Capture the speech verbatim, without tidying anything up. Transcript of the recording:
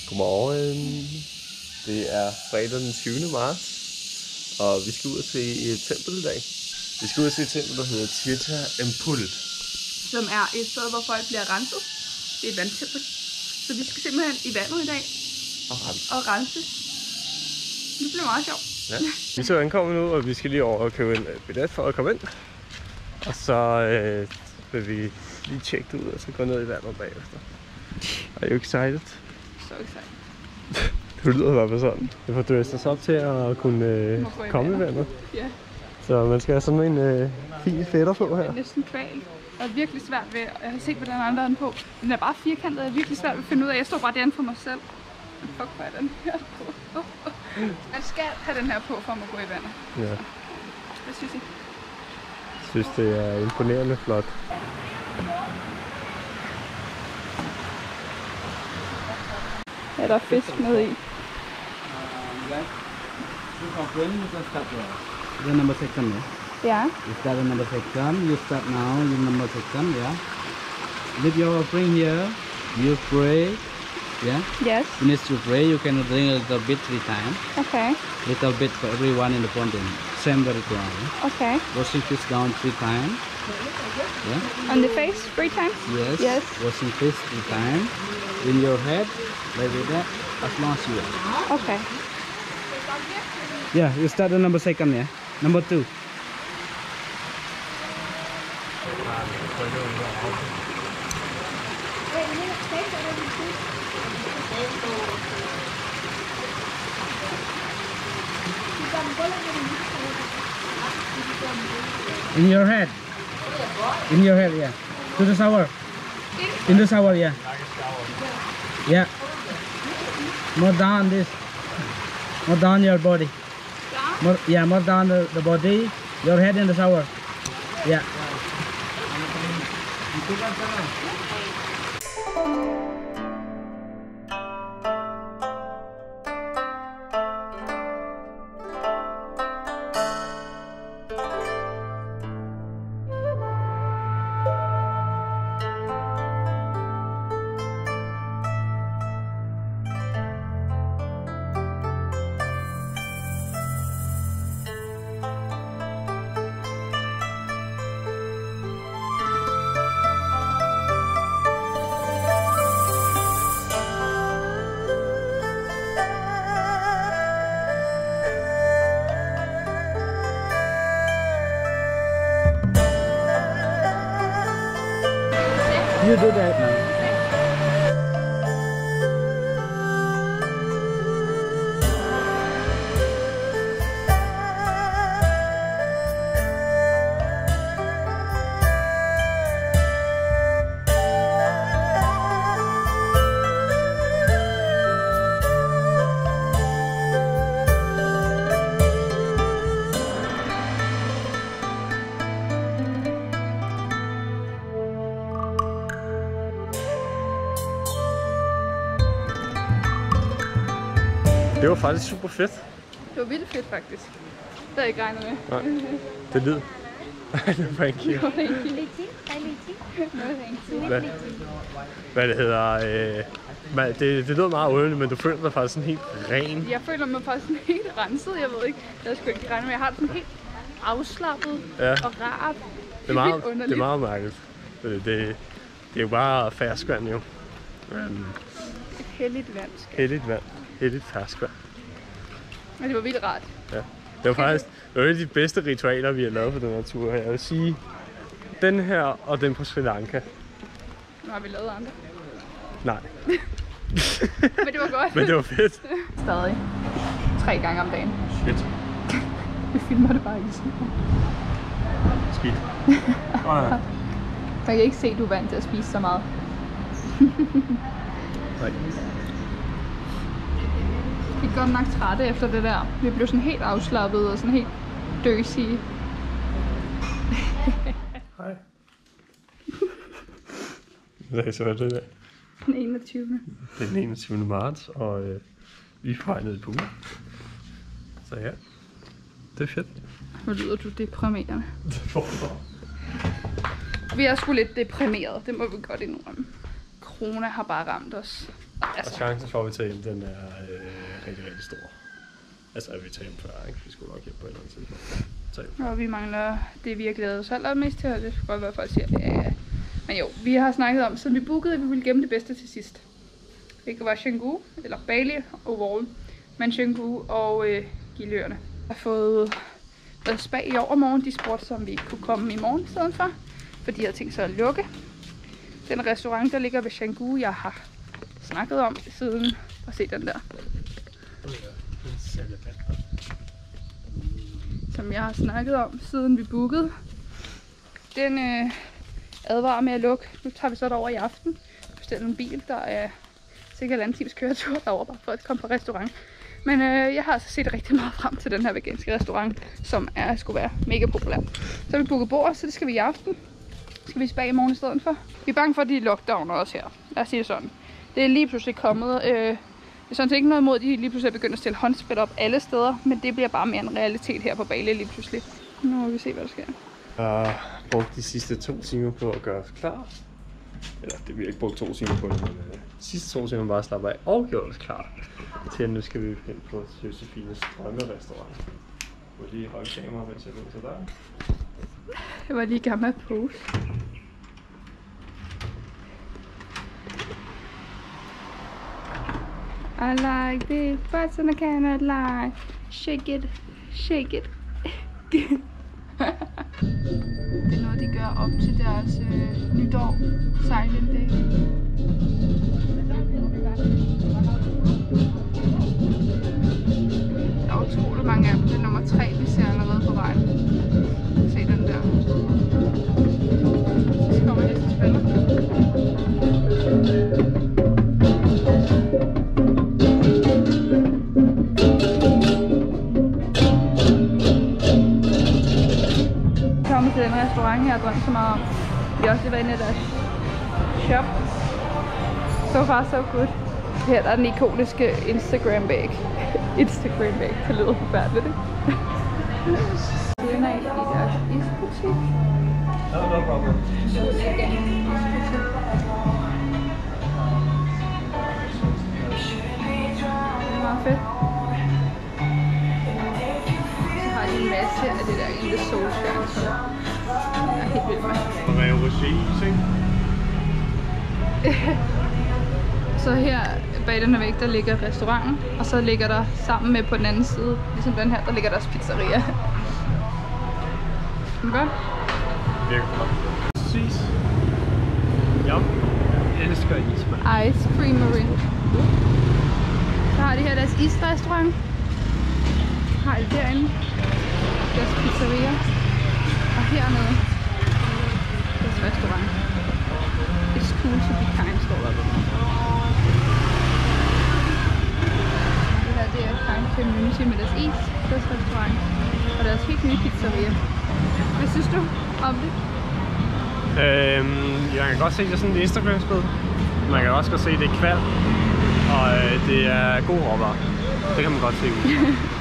Godmorgen. Det er fredag den tyvende marts, og vi skal ud og se et tempel i dag. Vi skal ud og se et tempel, der hedder Tirtha Empul, som er et sted, hvor folk bliver renset. Det er et vandtempel. Så vi skal simpelthen i vandet i dag og rense. Og rense. Det bliver meget sjovt. Ja. Vi er så ankommet nu, og vi skal lige over og købe en billet for at komme ind. Og så øh, vil vi lige tjekke det ud, og så gå ned i vandet bagefter. Are you excited? Så excited. Det lyder i hvert fald sådan. Vi får dresset os op til at kunne øh, komme i vandet. Ja. Så man skal have sådan en øh, fin fætter på her. Det er næsten kvalt. Og er virkelig svært ved, jeg har set, hvordan andre er den på. Den er bare firkantet, og er virkelig svært ved at finde ud af. Jeg står bare derinde for mig selv. Men fuck, hvor er den her på. Oh, oh. Man skal have den her på, for at man går i vandet. Ja. Hvad synes I? Jeg synes, det er imponerende flot. Ja, der er fisk med i. The number section, yeah? Ja. You start the number section, you start now, your number section, yeah? Leave your offering here, you pray, yeah? Yes. Finish to pray, you can drink a little bit three times. Okay. Little bit for everyone in the fountain. Same ritual, yeah? Okay. Washing fish down three times. Yeah? On the face, three times? Yes. Yes. Washing fish three times. In your head, like that, as long as you want. Okay. Yeah, you start the number second, yeah? Number two. In your head. In your head, yeah. To the shower. In the shower, yeah. Yeah. More down this. More down your body. More, yeah, more down the, the body. Your head in the shower. Yeah. You do that now. Det var faktisk super fedt. Det var vildt fedt, faktisk. Det havde jeg ikke regnet med. Nej, det lyder. Det var en kig. Hvad, hvad det hedder... Øh, man, det, det lyder meget underligt, men du føler dig faktisk sådan helt ren. Jeg føler mig faktisk sådan helt renset. Jeg ved ikke, jeg havde sgu ikke regnet med. Jeg har det sådan helt afslappet Ja. og rart. Det er meget, det er meget mærkeligt. Det, det, det er jo bare ferskvand, jo. Um, Et heldigt vand. Skal. heldigt vand. Heldigt ferskvand. Men det var vildt rart. Ja. Det var faktisk det var et af de bedste ritualer, vi har lavet på den her tur her. Jeg vil sige, den her og den på Sri Lanka. Nu har vi lavet andre. Nej. Men det var godt. Men det var fedt. Stadig. Tre gange om dagen. Shit. Vi filmer det bare i sådan. Skidt. Oh, ja. Man kan ikke se, at du er vant til at spise så meget. Nej. Vi er godt nok trætte efter det der. Vi blev sådan helt afslappet og sådan helt døsige. Hej. Hvad så er det der? Den enogtyvende Det er den enogtyvende marts, og øh, vi er på vej ned i poolen. Så ja, det er fedt. Hvor lyder du deprimerende? Vi er sgu lidt deprimeret, det må vi godt indrømme. Corona har bare ramt os. Og chancen for, at vi tager hjem, den er øh, rigtig, rigtig stor. Altså, at vi tager hjem før, ikke? Vi skulle nok hjem på et eller andet tidspunkt. Og vi mangler det, vi har glædet os allermest til, og det skal godt være, folk siger, ja, ja. Men jo, vi har snakket om, siden vi bookede, at vi ville gemme det bedste til sidst. Hvilket var Canggu, eller Bali og Wall, men Canggu og øh, Giløerne. Jeg har fået været spa i overmorgen. De spurgte, som vi ikke kunne komme i morgen i stedet for, for de havde tænkt sig at lukke. Den restaurant, der ligger ved Canggu, jeg har snakket om siden. Og se den der. Som jeg har snakket om, siden vi bookede. Den øh, advarer med at lukke. Nu tager vi så derover i aften. Bestiller en bil, der er sikkert en times køretur derovre, bare for at komme på restaurant. Men øh, jeg har altså set rigtig meget frem til den her veganske restaurant, som er, skulle være mega populær. Så har vi booket bord, så det skal vi i aften. Så skal vi spage i morgen i stedet for. Vi er bange for, at de lockdowner også her. Lad os sige det sådan. Det er lige pludselig kommet. Øh, det er sådan set ikke noget imod, at de lige pludselig er begyndt at stille håndsprit op alle steder. Men det bliver bare mere en realitet her på Bali lige pludselig. Nu må vi se, hvad der sker. Jeg har brugt de sidste to timer på at gøre os klar. Eller det bliver ikke brugt to timer på det, men øh, de sidste to timer bare slappe af og gjort os klar til, at nu skal vi ind på Josefines drømmerestaurant. Jeg vil lige holde kameraet, mens jeg går til der. Jeg var lige i gang med at pose. I like big butts and I cannot lie. Shake it, shake it. Det er noget, de gør op til deres øh, nytår, Silent Day. Der er utrolig mange af dem. Det er nummer tre, vi ser allerede på vejen. Se den der. Så kommer næste spiller. Til den restaurant her, jeg har drømt så meget om. Vi har også lige været inde i deres shop. So far so good. Her der er den ikoniske Instagram bag. Instagram bag, det lyder forfærdeligt, ikke? Det er i deres isbutik. No, no problem. Det er meget fedt. Så har de en masse af det der in the soul stjerne. Jeg er helt vild med. Og hvad er overseas, ikke? Så her bag den her væg, der ligger restauranten, og så ligger der sammen med på den anden side, ligesom den her, der ligger deres pizzeria. Kan du godt? Virkelig godt. Præcis. Ja, jeg elsker is, man. Ice Creamery. Så har de her deres isrestaurant. Har de derinde deres pizzeria. Og hernede deres restaurant. It's cool to be kind, står der. Det her, det er Kind Community med deres is, deres restaurant og deres helt nye pizzeria. Hvad synes du om det? Øhm, jeg kan godt se, det er sådan et Instagram-spil. Man kan også godt se, det er kval. Og øh, det er god råvarer. Det kan man godt se ud.